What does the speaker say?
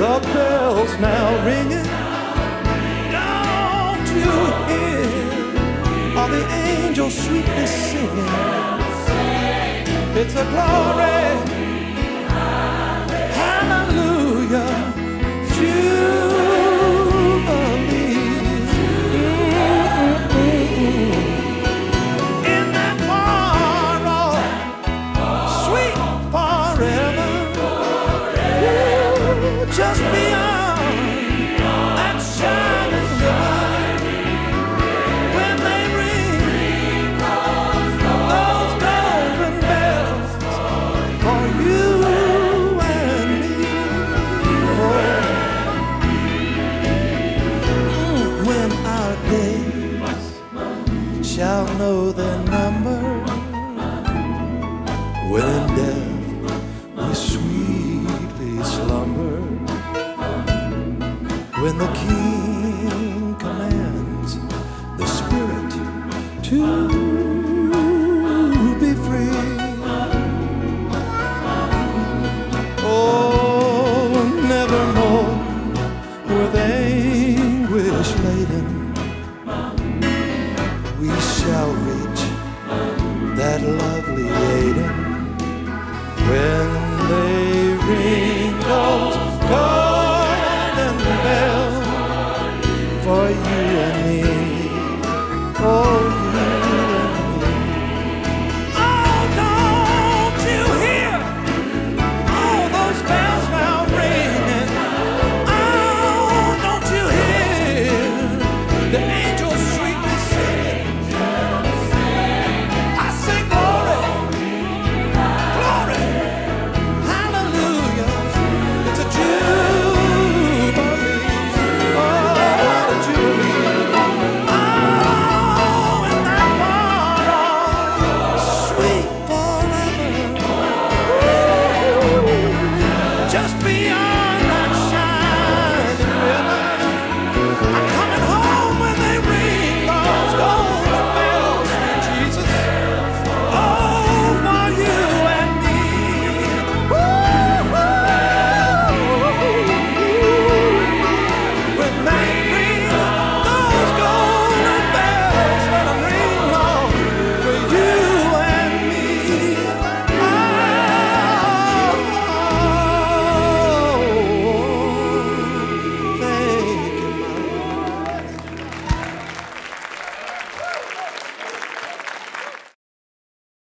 The bells now ringing, don't you hear all the angels sweetly singing? It's a glory, hallelujah, Jubilee. In that far off, sweet forever, just beyond that shining river, when they ring those golden bells for you and me. Oh, when our days shall know their number, when in death we sweetly slumber, when the King